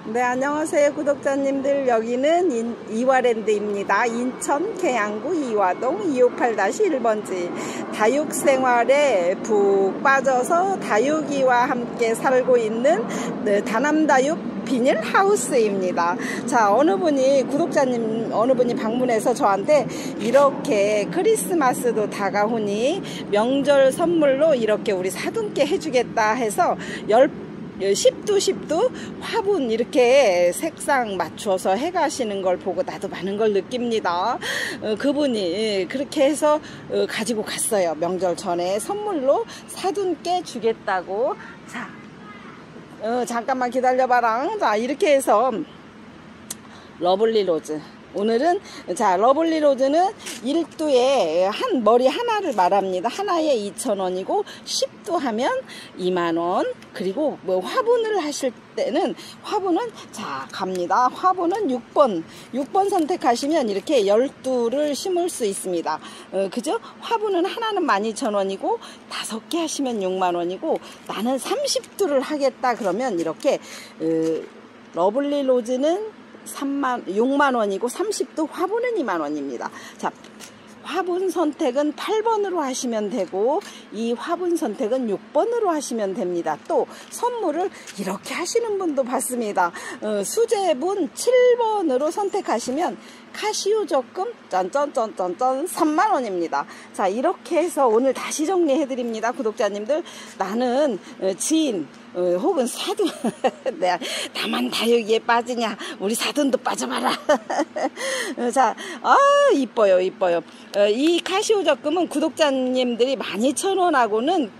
네, 안녕하세요 구독자님들. 여기는 이화랜드입니다. 인천 계양구 이화동 258-1번지. 다육생활에 푹 빠져서 다육이와 함께 살고 있는 다남다육 비닐하우스입니다. 자, 구독자님 어느 분이 방문해서 저한테 이렇게 크리스마스도 다가오니 명절 선물로 이렇게 우리 사돈께 해주겠다 해서 10두 화분 이렇게 색상 맞춰서 해가시는 걸 보고 나도 많은 걸 느낍니다. 그분이 그렇게 해서 가지고 갔어요. 명절 전에 선물로 사돈께 주겠다고. 자, 잠깐만 기다려봐라. 자, 이렇게 해서 러블리 로즈. 오늘은 러블리 로즈는 1두에 한 머리 하나를 말합니다. 하나에 2,000원이고 10두 하면 2만원. 그리고 화분을 하실 때는 화분은 갑니다. 화분은 6번 선택하시면 이렇게 10두를 심을 수 있습니다. 그죠? 화분은 하나는 12,000원이고 5개 하시면 6만원이고 나는 30두를 하겠다 그러면 이렇게 러블리 로즈는 6만원이고 30두 화분은 2만원입니다. 자, 화분 선택은 8번으로 하시면 되고 이 화분 선택은 6번으로 하시면 됩니다. 또 선물을 이렇게 하시는 분도 봤습니다. 수제분 7번으로 선택하시면 카시오 적금 짠짠짠짠짠 3만원입니다. 자, 이렇게 해서 오늘 다시 정리해 드립니다. 구독자님들, 나는 지인 혹은 사돈 나만 다육이에 빠지냐, 우리 사돈도 빠져봐라. 자, 이뻐요. 이 카시오 적금은 구독자님들이 12,000원하고는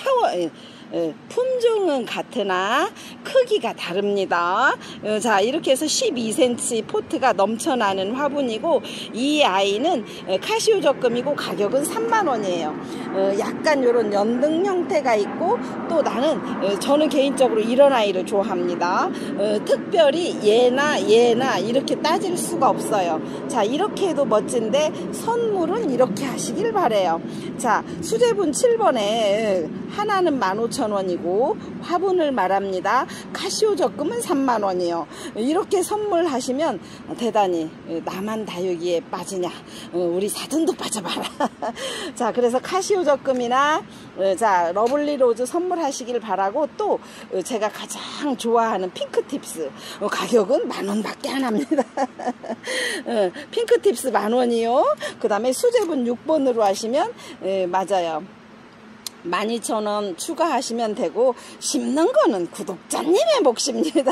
품종은 같으나 크기가 다릅니다. 자, 이렇게 해서 12cm 포트가 넘쳐나는 화분이고 이 아이는 카시오 적금이고 가격은 3만원이에요. 약간 요런 연등 형태가 있고 또 저는 개인적으로 이런 아이를 좋아합니다. 특별히 얘나 이렇게 따질 수가 없어요. 자, 이렇게 해도 멋진데 선물은 이렇게 하시길 바래요. 자, 수제분 7번에 하나는 15,000원이고 화분을 말합니다. 카시오 적금은 3만원이요. 이렇게 선물하시면 대단히 나만 다육이에 빠지냐, 우리 사돈도 빠져봐라. 자, 그래서 카시오 적금이나 러블리 로즈 선물하시길 바라고, 또 제가 가장 좋아하는 핑크팁스 가격은 10,000원밖에 안 합니다. 핑크팁스 10,000원이요. 그 다음에 수제분 6번으로 하시면 맞아요, 12,000원 추가하시면 되고, 심는 거는 구독자님의 몫입니다.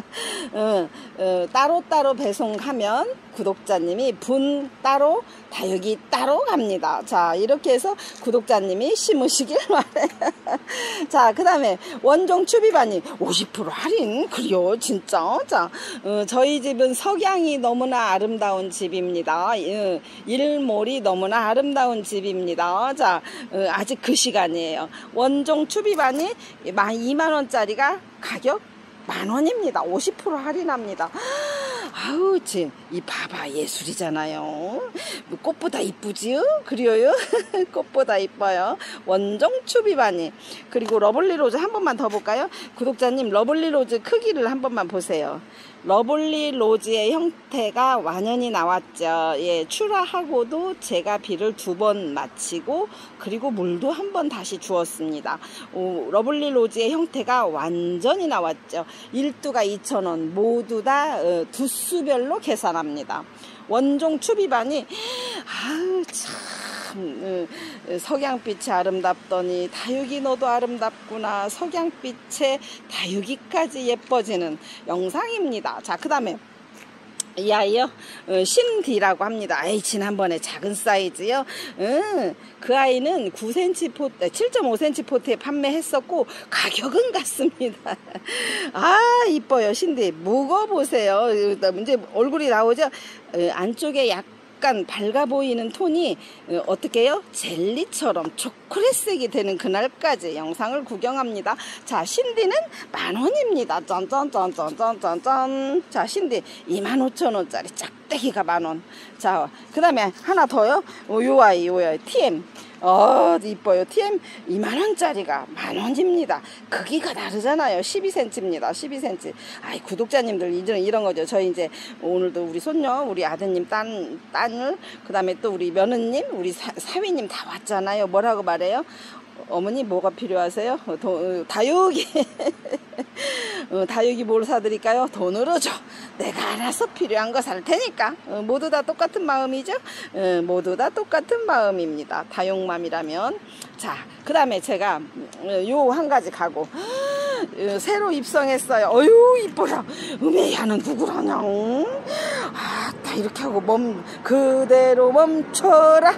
따로따로 배송하면 구독자님이 분 따로, 다육이 따로 갑니다. 자, 이렇게 해서 구독자님이 심으시길 바래요. 자, 그 다음에 원종 추비반이 50% 할인. 그래요, 진짜. 자, 저희 집은 석양이 너무나 아름다운 집입니다. 일몰이 너무나 아름다운 집입니다. 자, 아직 그 시간이에요. 원종 추비반이 2만원짜리가 가격 10,000원입니다. 50% 할인합니다. 아우, 이 봐봐, 예술이잖아요. 꽃보다 이쁘지요? 그래요? 꽃보다 이뻐요. 원종 추비바니. 그리고 러블리 로즈 한 번만 더 볼까요? 구독자님, 러블리 로즈 크기를 한 번만 보세요. 러블리 로즈의 형태가 완연히 나왔죠. 예, 출하하고도 제가 비를 2번 마치고 그리고 물도 한 번 다시 주었습니다. 러블리 로즈의 형태가 완전히 나왔죠. 1두가 2,000원, 모두 다 두수별로 계산합니다. 원종 추비반이 참 석양빛이 아름답더니 다육이 너도 아름답구나, 석양빛에 다육이까지 예뻐지는 영상입니다. 자, 그 다음에 이 아이요, 신디라고 합니다. 지난번에 작은 사이즈요. 그 아이는 7.5cm 포트에 판매했었고 가격은 같습니다. 이뻐요. 신디 묵어보세요. 이제 얼굴이 나오죠. 안쪽에 약간 밝아 보이는 톤이 어떻게 해요? 젤리처럼 초콜릿색이 되는 그날까지 영상을 구경합니다. 자, 신디는 10,000원입니다. 짠짠짠짠짠짠. 자, 신디 25,000원짜리 짝 짝대기가 10,000원. 자, 그 다음에 하나 더요. 요 아이 TM. 이뻐요. TM 20,000원짜리가 10,000원입니다. 크기가 다르잖아요. 12cm입니다. 12cm. 아이, 구독자님들 이런 거죠. 저희 이제 오늘도 우리 손녀, 우리 아드님 딸을, 그 다음에 또 우리 며느님, 우리 사위님 다 왔잖아요. 뭐라고 말해요? 어머니 뭐가 필요하세요? 다육이. 다육이 뭘 사드릴까요? 돈으로 줘. 내가 알아서 필요한 거 살 테니까. 모두 다 똑같은 마음이죠? 모두 다 똑같은 마음입니다. 다육맘이라면. 자, 그 다음에 제가 요 한 가지 가고 새로 입성했어요. 어유 이뻐라. 야는 누구라냐? 다 이렇게 하고 그대로 멈춰라.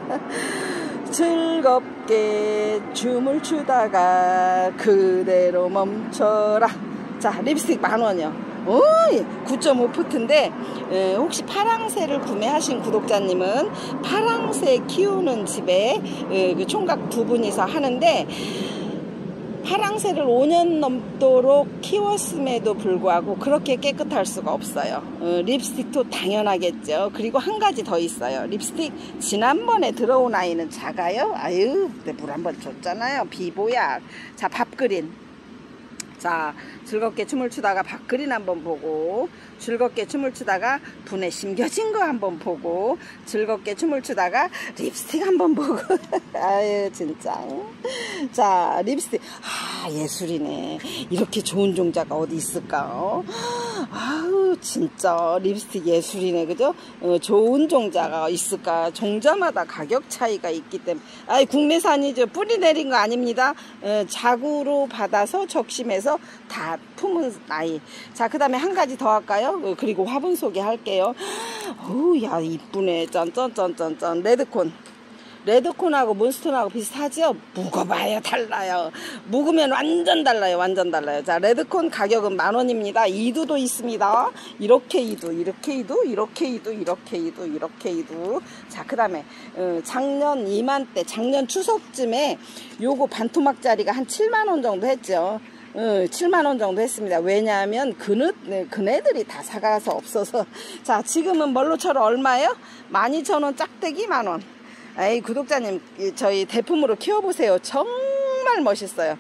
즐겁게 춤을 추다가 그대로 멈춰라. 자, 립스틱 10,000원이요. 9.5푸트인데 혹시 파랑새를 구매하신 구독자님은 파랑새 키우는 집에 그 총각 2분이서 하는데, 파랑새를 5년 넘도록 키웠음에도 불구하고 그렇게 깨끗할 수가 없어요. 립스틱도 당연하겠죠. 그리고 한 가지 더 있어요. 립스틱 지난번에 들어온 아이는 작아요. 아유, 물 한번 줬잖아요. 비보약. 자, 밥그린. 자, 즐겁게 춤을 추다가 밥그린 한번 보고, 즐겁게 춤을 추다가 분에 심겨진 거 한번 보고, 즐겁게 춤을 추다가 립스틱 한번 보고. 아유, 진짜. 자, 립스틱. 예술이네. 이렇게 좋은 종자가 어디 있을까? 아유, 진짜 립스틱 예술이네. 그죠? 좋은 종자가 있을까? 종자마다 가격 차이가 있기 때문에. 국내산이죠. 뿌리 내린 거 아닙니다. 자구로 받아서 적심해서 다 품은 아이. 자, 그 다음에 한 가지 더 할까요? 그리고 화분 소개할게요. 야, 이쁘네. 짠짠짠짠짠. 레드콘하고 몬스톤하고 비슷하죠? 묵어봐야 달라요. 묵으면 완전 달라요. 완전 달라요. 자, 레드콘 가격은 10,000원입니다. 2두도 있습니다. 이렇게 2두, 이렇게 2두, 이렇게 2두, 이렇게 2두, 이렇게 2두. 자, 그 다음에 작년 이맘때, 작년 추석쯤에 요거 반토막짜리가 한 70,000원 정도 했죠. 70,000원 정도 했습니다. 왜냐하면 그네들이 다 사가서 없어서. 자, 지금은 멀로처럼 얼마예요? 12,000원 짝대기 10,000원. 에이, 구독자님, 저희 대품으로 키워보세요. 정말 멋있어요.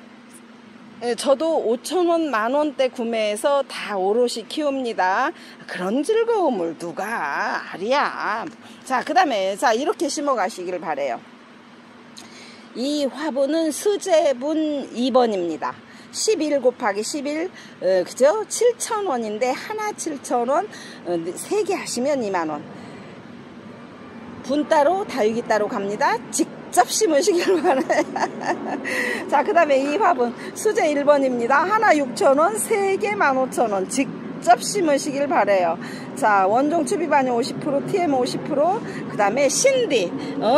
저도 5,000원, 10,000원대 구매해서 다 오롯이 키웁니다. 그런 즐거움을 누가 알이야. 자, 그 다음에, 자, 이렇게 심어 가시길 바래요. 이 화분은 수제분 2번입니다. 11 곱하기 11, 그죠? 7,000원인데, 하나 7,000원, 3개 하시면 20,000원. 분 따로, 다육이 따로 갑니다. 직접 심으시길 바라요. 자, 그 다음에 이 화분 수제 1번입니다. 하나 6,000원, 3개 15,000원. 직접 심으시길 바래요. 자, 원종 추비반이 50%, TM 50%, 그 다음에 신디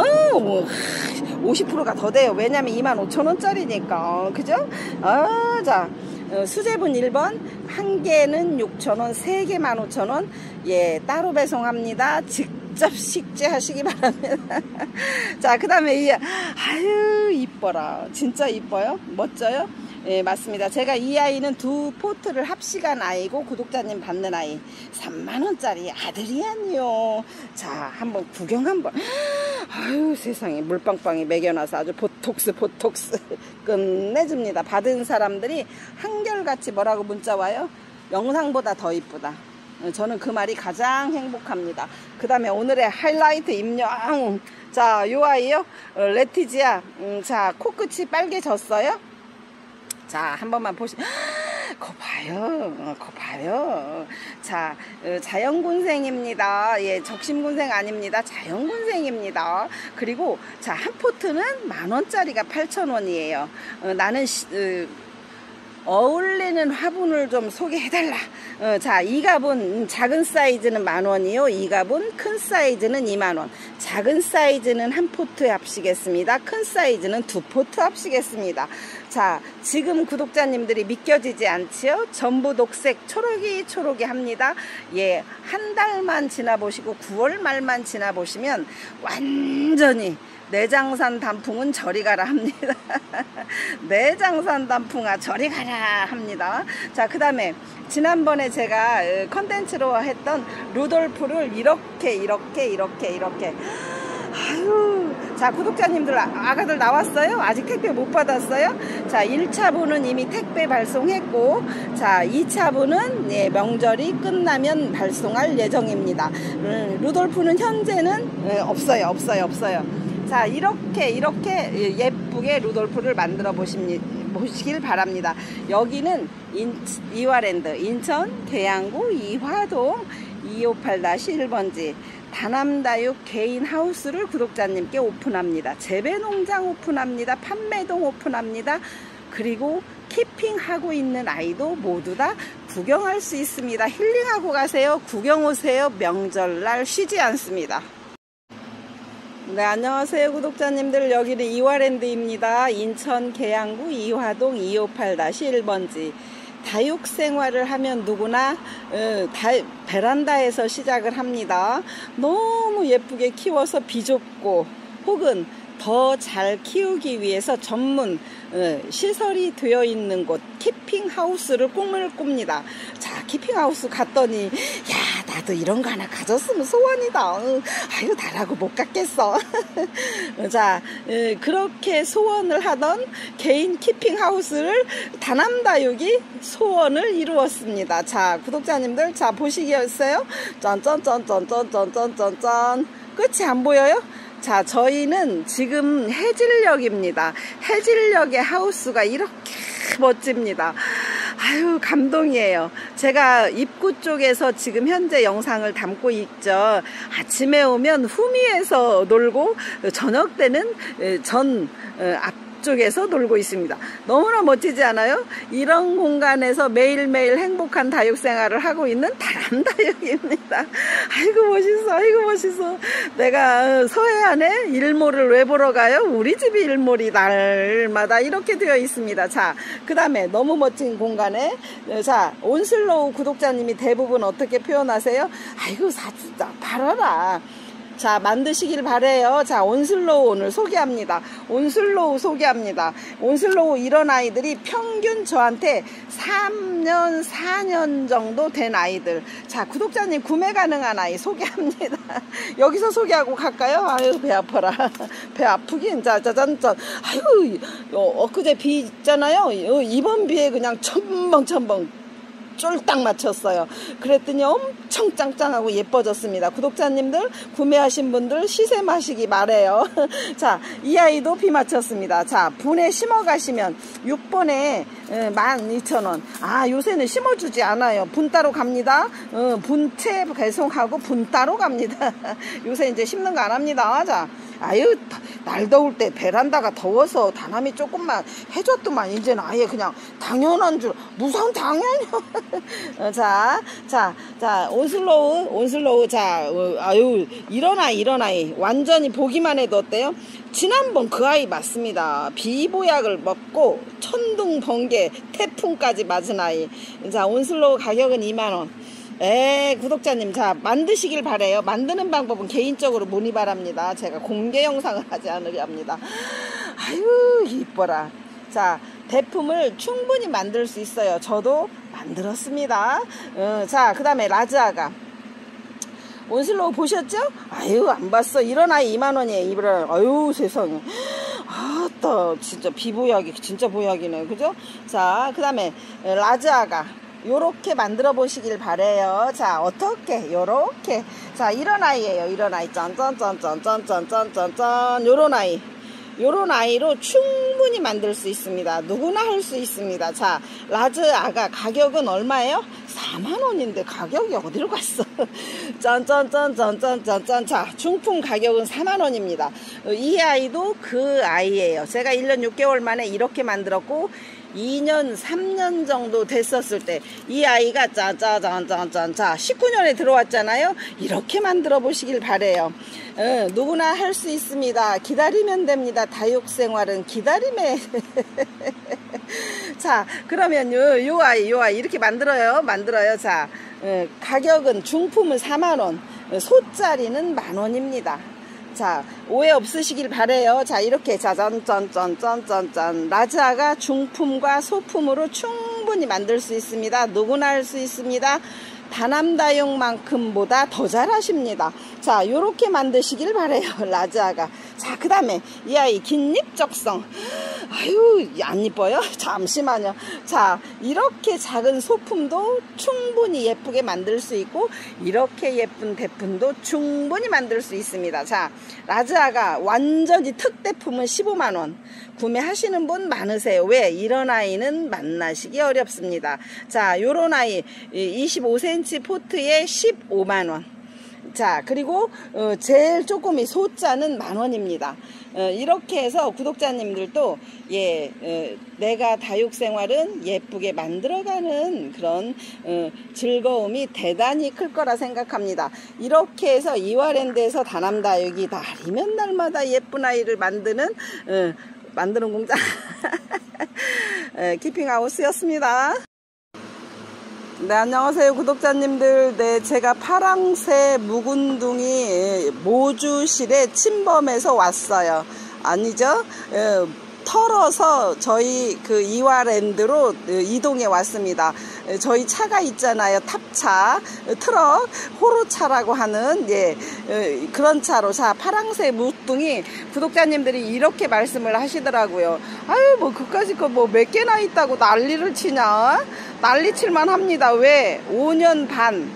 50%가 더 돼요. 왜냐면 25,000원짜리니까. 그죠? 자, 수제분 1번 한 개는 6,000원, 3개 15,000원. 예, 따로 배송합니다. 직접 식재하시기 바랍니다. 자, 그 다음에 아유, 이뻐라. 진짜 이뻐요. 멋져요. 예, 맞습니다. 제가 이 아이는 2포트를 합식한 아이고, 구독자님 받는 아이 30,000원짜리 아들이 아니요. 자, 한번 구경 한번. 아유, 세상에 물빵빵이 먹여놔서 아주 보톡스 끝내줍니다. 받은 사람들이 한결같이 뭐라고 문자 와요? 영상보다 더 이쁘다. 저는 그 말이 가장 행복합니다. 그 다음에 오늘의 하이라이트 임명. 자, 요 아이요. 레티지아. 자, 코끝이 빨개졌어요. 자, 한 번만 거 봐요. 자, 자연군생입니다. 예, 적심군생 아닙니다. 자연군생입니다. 그리고, 자, 한 포트는 10,000원짜리가 8,000원이에요. 나는, 어울리는 화분을 좀 소개해달라. 자, 이 갑은 작은 사이즈는 10,000원이요. 이 갑은 큰 사이즈는 20,000원. 작은 사이즈는 한 포트에 합시겠습니다. 큰 사이즈는 2포트 합시겠습니다. 자, 지금 구독자님들이 믿겨지지 않지요? 전부 녹색 초록이 합니다. 예, 한 달만 지나보시고 9월 말만 지나보시면 완전히 내장산 단풍은 저리 가라 합니다. 내장산 단풍아 저리 가라 합니다. 자, 그 다음에 지난번에 제가 컨텐츠로 했던 루돌프를 이렇게 아유, 자, 구독자님들, 아가들 나왔어요? 아직 택배 못 받았어요? 자, 1차분은 이미 택배 발송했고, 자, 2차분은 예, 명절이 끝나면 발송할 예정입니다. 루돌프는 현재는 없어요. 자, 이렇게 예쁘게 루돌프를 만들어 보시길 바랍니다. 여기는 이화랜드, 인천 계양구 이화동 258-1번지 다남다육 개인 하우스를 구독자님께 오픈합니다. 재배농장 오픈합니다. 판매동 오픈합니다. 그리고 키핑하고 있는 아이도 모두 다 구경할 수 있습니다. 힐링하고 가세요. 구경 오세요. 명절날 쉬지 않습니다. 네, 안녕하세요 구독자님들. 여기는 이화랜드입니다. 인천 계양구 이화동 258-1번지 다육생활을 하면 누구나 베란다에서 시작을 합니다. 너무 예쁘게 키워서 비좁고 혹은 더 잘 키우기 위해서 전문 시설이 되어 있는 곳 키핑하우스를 꿈을 꿉니다. 자, 키핑하우스 갔더니 야, 나도 이런 거 하나 가졌으면 소원이다. 아유, 나라고 못 갖겠어. 자, 그렇게 소원을 하던 개인 키핑하우스를 다남다육이 소원을 이루었습니다. 자, 구독자님들, 자, 보시겠어요? 짠짠짠짠짠짠짠짠. 끝이 안 보여요? 자, 저희는 지금 해질녘입니다. 해질녘의 하우스가 이렇게 멋집니다. 아유, 감동이에요. 제가 입구 쪽에서 지금 현재 영상을 담고 있죠. 아침에 오면 후미에서 놀고 저녁 때는 앞쪽에서 놀고 있습니다. 너무나 멋지지 않아요? 이런 공간에서 매일매일 행복한 다육생활을 하고 있는 다람다육입니다. 아이고 멋있어, 아이고 멋있어. 내가 서해안에 일몰을 왜 보러 가요? 우리 집이 일몰이 날마다 이렇게 되어 있습니다. 자, 그 다음에 너무 멋진 공간에, 자, 온슬로우 구독자님이 대부분 어떻게 표현하세요? 아이고 사주다 팔아라. 자, 만드시길 바래요. 자, 온슬로우 오늘 소개합니다. 온슬로우 소개합니다. 온슬로우 이런 아이들이 평균 저한테 3년, 4년 정도 된 아이들. 자, 구독자님 구매 가능한 아이 소개합니다. 여기서 소개하고 갈까요? 아유, 배 아파라. 배 아프긴. 자, 짜잔짠. 아유, 엊그제 비 있잖아요. 이번 비에 그냥 첨벙첨벙 쫄딱 맞췄어요. 그랬더니 엄청 짱짱하고 예뻐졌습니다. 구독자님들, 구매하신 분들 시세 마시기 바래요. 자, 이 아이도 비 맞췄습니다. 자, 분에 심어 가시면 6번에 12,000원. 아, 요새는 심어주지 않아요. 분 따로 갑니다. 분채 배송하고 분 따로 갑니다. 요새 이제 심는 거 안 합니다. 자, 아유, 날 더울 때 베란다가 더워서 다남이 조금만 해줬더만 이제는 아예 그냥 당연한 줄. 무슨 당연이요. 자, 온슬로우. 자, 아유, 이런 아이 완전히 보기만 해도 어때요? 지난번 그 아이 맞습니다. 비보약을 먹고 천둥 번개 태풍까지 맞은 아이. 자, 온슬로우 가격은 2만원. 구독자님, 자, 만드시길 바래요. 만드는 방법은 개인적으로 문의 바랍니다. 제가 공개 영상을 하지 않으려 합니다. 아유, 이뻐라. 자, 대품을 충분히 만들 수 있어요. 저도 만들었습니다. 자, 그 다음에 라즈아가. 온슬로우 보셨죠? 아유, 안 봤어. 이런 아이 2만원이에요. 이런, 아유, 세상에. 아따, 진짜 비보약이, 진짜 보약이네. 그죠? 자, 그 다음에 라즈아가. 요렇게 만들어 보시길 바래요. 자, 어떻게? 요렇게. 자, 이런 아이예요. 이런 아이. 짠짠짠짠짠짠짠짠짠. 요런 아이. 요런 아이로 충분히 만들 수 있습니다. 누구나 할 수 있습니다. 자, 라즈아가 가격은 얼마예요? 4만원인데 가격이 어디로 갔어? 짠짠짠짠짠짠짠. 자, 중품 가격은 4만원입니다. 이 아이도 그 아이예요. 제가 1년 6개월 만에 이렇게 만들었고 2년, 3년 정도 됐었을 때 이 아이가 짜자잔짠짠. 자, 19년에 들어왔잖아요. 이렇게 만들어 보시길 바래요. 누구나 할 수 있습니다. 기다리면 됩니다. 다육생활은 기다림에. 자, 그러면 요 아이 이렇게 만들어요. 자, 가격은 중품은 4만원, 소짜리는 만원입니다. 자, 오해 없으시길 바래요. 자, 이렇게 짜잔짠짠짠짠짠. 라즈아가 중품과 소품으로 충분히 충분히 만들 수 있습니다. 누구나 할 수 있습니다. 다남다육만큼보다 더 잘하십니다. 자, 요렇게 만드시길 바래요, 라즈아가. 자, 그 다음에 이 아이 긴잎적성. 아유, 안 이뻐요? 잠시만요. 자, 이렇게 작은 소품도 충분히 예쁘게 만들 수 있고, 이렇게 예쁜 대품도 충분히 만들 수 있습니다. 자, 라즈아가 완전히 특대품은 15만원. 구매하시는 분 많으세요. 왜? 이런 아이는 만나시기 어렵습니다. 자, 요런 아이 25cm 포트에 15만원. 자, 그리고 제일 조금이 소자는 만원입니다. 이렇게 해서 구독자님들도 내가 다육생활은 예쁘게 만들어가는 그런 즐거움이 대단히 클 거라 생각합니다. 이렇게 해서 이화랜드에서 다남다육이 날이면 날마다 예쁜 아이를 만드는 공장 키핑하우스였습니다. 네, 안녕하세요 구독자님들. 네, 제가 파랑새 묵은둥이 모주실에 침범해서 왔어요. 아니죠? 털어서 저희 그 이화랜드로 이동해 왔습니다. 저희 차가 있잖아요. 탑차, 트럭, 호루차라고 하는 그런 차로. 자, 파랑새 묵둥이 구독자님들이 이렇게 말씀을 하시더라고요. 아유, 뭐 그까짓 거 뭐 몇 개나 있다고 난리를 치냐? 난리 칠만 합니다. 왜? 5년 반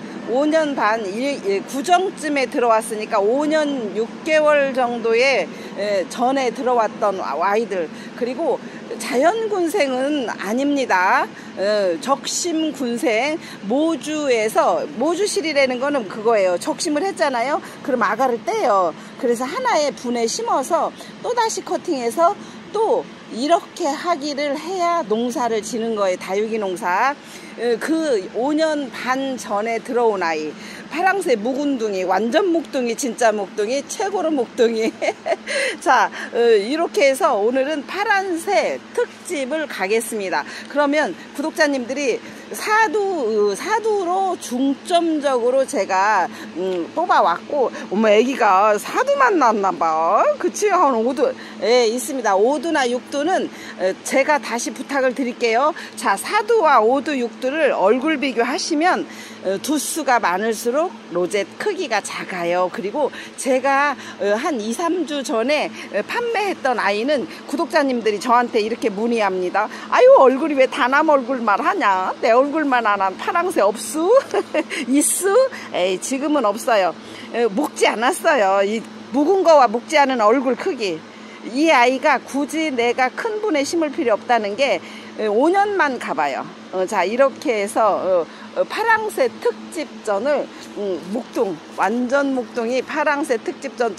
구정쯤에 들어왔으니까 5년 6개월 정도의 전에 들어왔던 아이들. 그리고 자연군생은 아닙니다. 적심군생. 모주실이라는 거는 그거예요. 적심을 했잖아요. 그럼 아가를 떼요. 그래서 하나의 분에 심어서 또다시 커팅해서 또 이렇게 하기를 해야 농사를 지는 거예요. 다육이 농사. 그 5년 반 전에 들어온 아이. 파랑새 묵은둥이, 완전 묵둥이, 진짜 묵둥이, 최고로 묵둥이. 자, 이렇게 해서 오늘은 파란새 특집을 가겠습니다. 그러면 구독자님들이 사두로 중점적으로 제가 뽑아왔고, 어머, 애기가 사두만 낳았나봐. 그치? 한 5두 있습니다. 5두나 6두는 제가 다시 부탁을 드릴게요. 자, 사두와 5두, 6두를 얼굴 비교하시면 두수가 많을수록 로zet 크기가 작아요. 그리고 제가 한 2, 3주 전에 판매했던 아이는 구독자님들이 저한테 이렇게 문의합니다. 아유, 얼굴이 왜 다남 얼굴만 하냐? 내 얼굴만 안 한 파랑새 없수? 있수? 에이, 지금은 없어요. 먹지 않았어요. 이 묵은 거와 먹지 않은 얼굴 크기. 이 아이가 굳이 내가 큰 분에 심을 필요 없다는 게 5년만 가봐요. 자, 이렇게 해서 파랑새 특집전을 완전 묵둥이 파랑새 특집전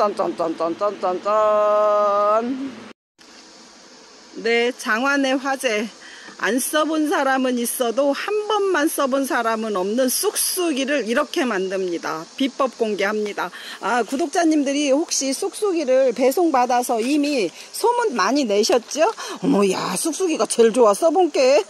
네, 장안의 화제. 안 써본 사람은 있어도 한 번만 써본 사람은 없는 쑥쑥이를 이렇게 만듭니다. 비법 공개합니다. 아, 구독자님들이 혹시 쑥쑥이를 배송받아서 이미 소문 많이 내셨죠? 어머, 야, 쑥쑥이가 제일 좋아, 써본 게.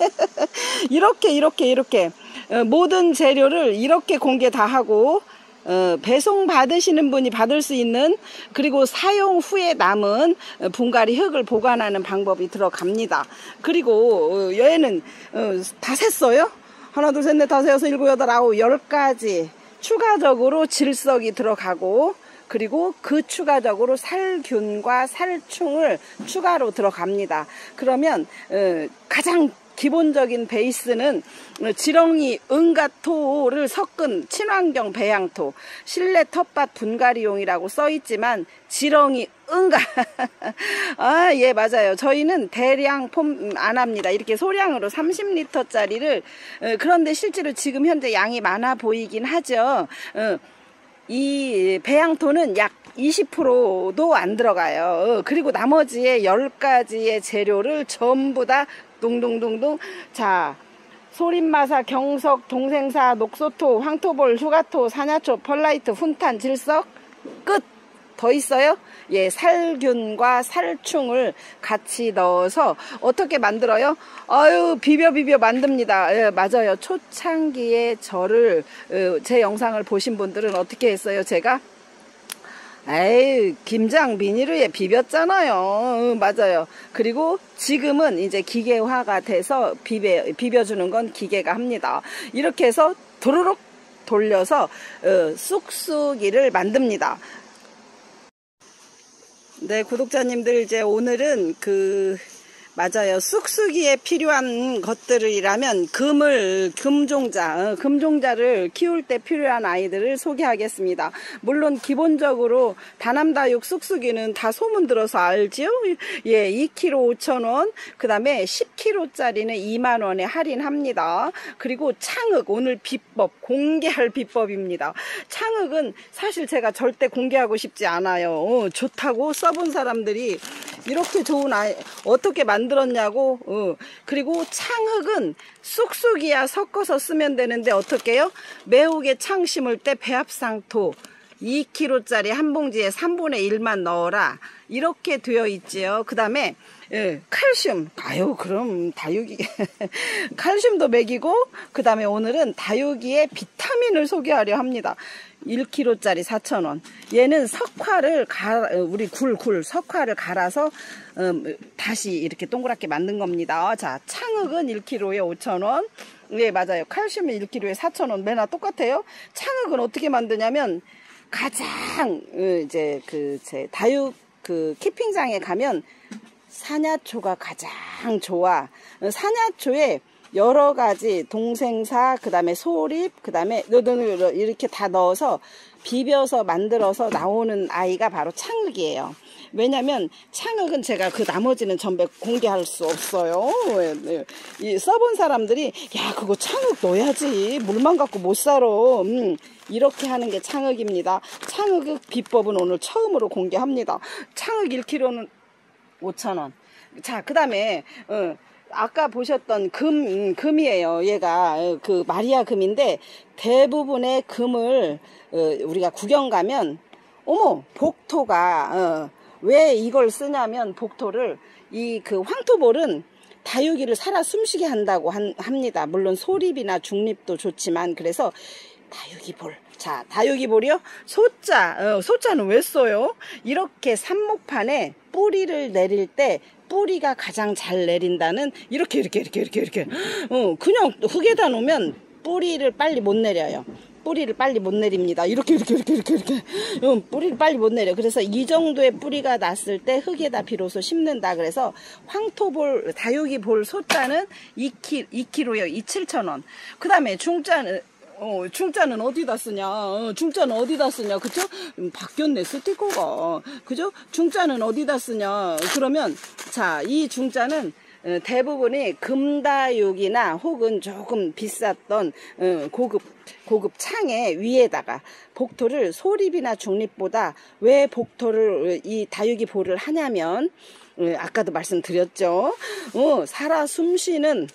이렇게 모든 재료를 이렇게 공개 다 하고 배송 받으시는 분이 받을 수 있는, 그리고 사용 후에 남은 분갈이 흙을 보관하는 방법이 들어갑니다. 그리고 얘는 다 셌어요. 하나, 둘, 셋, 넷, 다섯, 여섯, 일곱, 여덟, 아홉, 10가지 추가적으로 질석이 들어가고, 그리고 그 추가적으로 살균과 살충을 추가로 들어갑니다. 그러면 가장 기본적인 베이스는 지렁이, 은가토를 섞은 친환경 배양토, 실내 텃밭 분갈이용이라고 써있지만 지렁이, 은가. 아, 예, 맞아요. 저희는 대량 폼 안 합니다. 이렇게 소량으로 30리터짜리를. 그런데 실제로 지금 현재 양이 많아 보이긴 하죠. 이 배양토는 약 20%도 안 들어가요. 그리고 나머지의 10가지의 재료를 전부 다 동동동동. 자, 소림마사, 경석, 동생사, 녹소토, 황토볼, 휴가토, 사냐초, 펄라이트, 훈탄, 질석, 끝. 더 있어요? 예, 살균과 살충을 같이 넣어서 어떻게 만들어요? 아유, 비벼 만듭니다. 예, 맞아요. 초창기에 저를 제 영상을 보신 분들은 어떻게 했어요? 제가 에이, 김장 비닐에 비볐잖아요. 맞아요. 그리고 지금은 이제 기계화가 돼서 비벼주는 건 기계가 합니다. 이렇게 해서 도로록 돌려서 쑥쑥이를 만듭니다. 네, 구독자님들, 이제 오늘은 맞아요. 쑥쑥이에 필요한 것들이라면 금종자를 키울 때 필요한 아이들을 소개하겠습니다. 물론 기본적으로 다남다육 쑥쑥이는 다 소문 들어서 알지요? 예, 2kg 5,000원, 그 다음에 10kg짜리는 2만원에 할인합니다. 그리고 창흑, 오늘 비법, 공개할 비법입니다. 창흑은 사실 제가 절대 공개하고 싶지 않아요. 좋다고 써본 사람들이 이렇게 좋은 아이 어떻게 만들었냐고. 그리고 창흑은 쑥쑥이야 섞어서 쓰면 되는데 어떻게 해요? 매우게 창 심을 때 배합상토 2kg짜리 한 봉지에 3분의 1만 넣어라, 이렇게 되어 있지요. 그 다음에 칼슘, 그럼 다육이 칼슘도 먹이고, 그 다음에 오늘은 다육이의 비타민을 소개하려 합니다. 1kg짜리 4,000원. 얘는 석화를 우리 석화를 갈아서 다시 이렇게 동그랗게 만든 겁니다. 자, 창흑은 1kg에 5,000원. 네, 맞아요. 칼슘은 1kg에 4,000원. 매나 똑같아요. 창흑은 어떻게 만드냐면, 가장 이제 제 다육 키핑장에 가면 사냐초가 가장 좋아. 사냐초에 여러 가지 동생사, 그 다음에 소립, 그 다음에 이렇게 다 넣어서 비벼서 만들어서 나오는 아이가 바로 창흑이에요. 왜냐면 창흑은 제가 나머지는 전부 공개할 수 없어요. 써본 사람들이 야, 그거 창흑 넣어야지, 물만 갖고 못 살아, 이렇게 하는 게 창흑입니다. 창흑 비법은 오늘 처음으로 공개합니다. 창흑 1kg는 5,000원. 자, 그 다음에 아까 보셨던 금이에요. 얘가 마리아 금인데, 대부분의 금을 우리가 구경 가면, 어머, 복토가 왜 이걸 쓰냐면, 복토를 황토볼은 다육이를 살아 숨쉬게 한다고 합니다. 물론 소립이나 중립도 좋지만, 그래서 다육이볼. 자, 다육이볼이요. 소자는 왜 써요? 이렇게 삽목판에 뿌리를 내릴 때 뿌리가 가장 잘 내린다는, 이렇게 그냥 흙에다 놓으면 뿌리를 빨리 못 내려요. 뿌리를 빨리 못 내립니다. 이렇게 뿌리를 빨리 못 내려. 그래서 이 정도의 뿌리가 났을 때 흙에다 비로소 심는다. 그래서 황토볼, 다육이볼 소자는 2kg요. 7,000원. 그 다음에 중자는 어디다 쓰냐? 중자는 어디다 쓰냐? 그쵸? 바뀌었네, 스티커가. 그죠? 중자는 어디다 쓰냐? 그러면, 자, 이 중자는 대부분이 금다육이나 혹은 조금 비쌌던 고급 창의 위에다가 복토를, 소립이나 중립보다 왜 복토를, 이 다육이 볼을 하냐면, 아까도 말씀드렸죠. 살아 숨쉬는,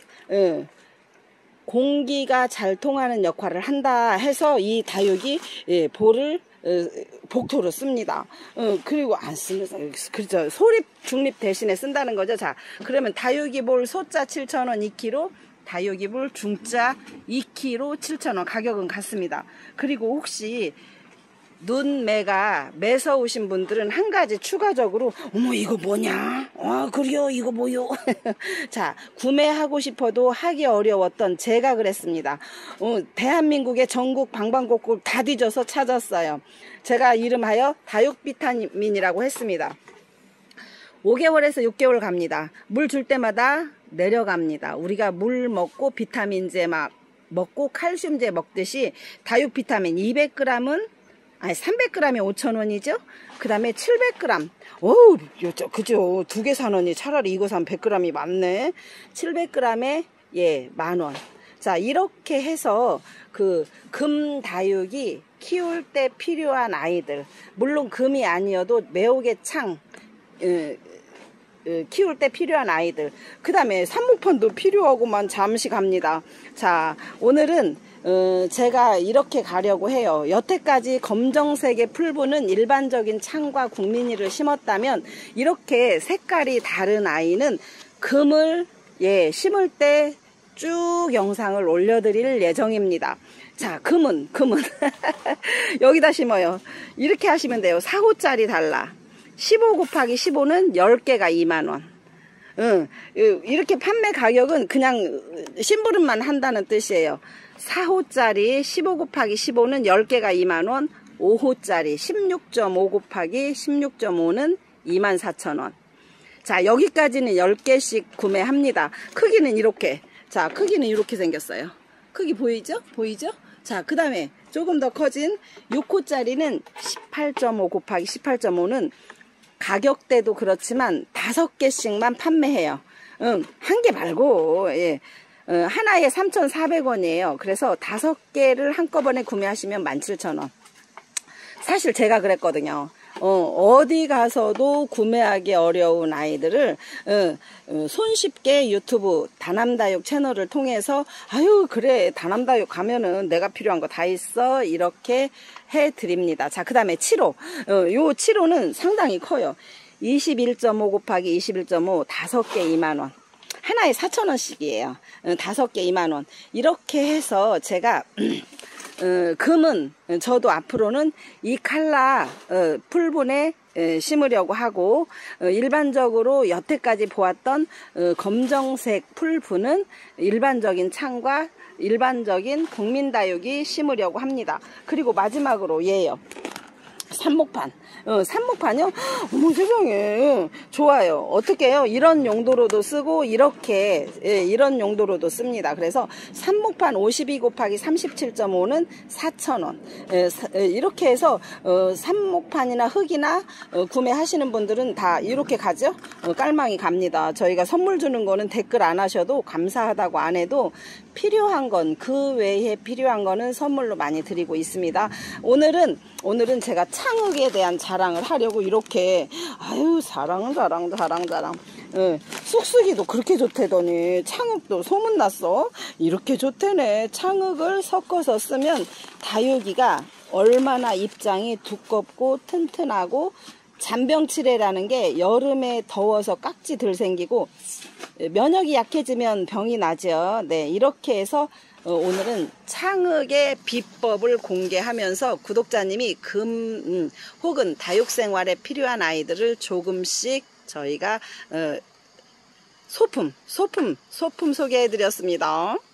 공기가 잘 통하는 역할을 한다 해서 이 다육이 볼을 복토로 씁니다. 그리고 안 씁니다. 그렇죠. 소립, 중립 대신에 쓴다는 거죠. 자, 그러면 다육이 볼 소자 7,000원 2kg, 다육이 볼 중자 2kg 7,000원. 가격은 같습니다. 그리고 혹시 눈매가 매서우신 분들은 한 가지 추가적으로, 어머, 이거 뭐냐? 그래요, 이거 뭐요? 자, 구매하고 싶어도 하기 어려웠던 제가 그랬습니다. 대한민국의 전국 방방곡곡 다 뒤져서 찾았어요. 제가 이름하여 다육 비타민이라고 했습니다. 5개월에서 6개월 갑니다. 물 줄 때마다 내려갑니다. 우리가 물 먹고 비타민제 먹고 칼슘제 먹듯이 다육 비타민 200g은 300g에 5,000원이죠. 그 다음에 700g. 그죠. 2개 사느니 차라리 이거 사면 100g이 많네. 700g에 10,000원. 자, 이렇게 해서 금다육이 키울 때 필요한 아이들, 물론 금이 아니어도 매혹의 창 키울 때 필요한 아이들, 그 다음에 삽목판도 필요하고만 잠시 갑니다. 자, 오늘은 제가 이렇게 가려고 해요. 여태까지 검정색의 풀분은 일반적인 창과 국민이를 심었다면, 이렇게 색깔이 다른 아이는 금을 심을 때 쭉 영상을 올려드릴 예정입니다. 자, 금은 여기다 심어요. 이렇게 하시면 돼요. 4호짜리 달라. 15 곱하기 15는 10개가 2만원. 이렇게 판매 가격은 그냥 심부름만 한다는 뜻이에요. 4호짜리 15 곱하기 15는 10개가 2만원. 5호짜리 16.5 곱하기 16.5는 24,000원. 자, 여기까지는 10개씩 구매합니다. 크기는 이렇게. 자, 크기는 이렇게 생겼어요. 크기 보이죠? 보이죠? 자, 그 다음에 조금 더 커진 6호짜리는 18.5 곱하기 18.5는 가격대도 그렇지만 5개씩만 판매해요. 한 개 말고, 예. 하나에 3,400원이에요. 그래서 5개를 한꺼번에 구매하시면 17,000원. 사실 제가 그랬거든요. 어디 가서도 구매하기 어려운 아이들을 손쉽게 유튜브 다남다육 채널을 통해서 아유 그래 다남다육 가면은 내가 필요한 거 다 있어 이렇게 해드립니다. 자, 그 다음에 7호. 요 7호는 상당히 커요. 21.5 곱하기 21.5 5개 2만원. 하나에 4,000원씩이에요. 5개 2만원. 이렇게 해서 제가 금은 저도 앞으로는 이 칼라 풀분에 심으려고 하고, 일반적으로 여태까지 보았던 검정색 풀분은 일반적인 창과 일반적인 국민다육이 심으려고 합니다. 그리고 마지막으로 얘요. 삽목판. 삽목판이요? 어머 세상에. 좋아요. 어떻게 해요? 이런 용도로도 쓰고 이렇게 이런 용도로도 씁니다. 그래서 삽목판 52 곱하기 37.5는 4,000원. 이렇게 해서 삽목판이나 흙이나 구매하시는 분들은 다 이렇게 가죠? 깔망이 갑니다. 저희가 선물 주는 거는 댓글 안 하셔도 감사하다고 안 해도 필요한 건 그 외에 필요한 거는 선물로 많이 드리고 있습니다. 오늘은 제가 창흙에 대한 자랑을 하려고 이렇게 아유 자랑 쑥쑥이도 그렇게 좋대더니 창흙도 소문났어. 이렇게 좋대네. 창흙을 섞어서 쓰면 다육이가 얼마나 입장이 두껍고 튼튼하고 잔병치레라는 게 여름에 더워서 깍지 덜 생기고 면역이 약해지면 병이 나죠. 네, 이렇게 해서 오늘은 창흙의 비법을 공개하면서 구독자님이 금 혹은 다육생활에 필요한 아이들을 조금씩 저희가 소품 소개해 드렸습니다.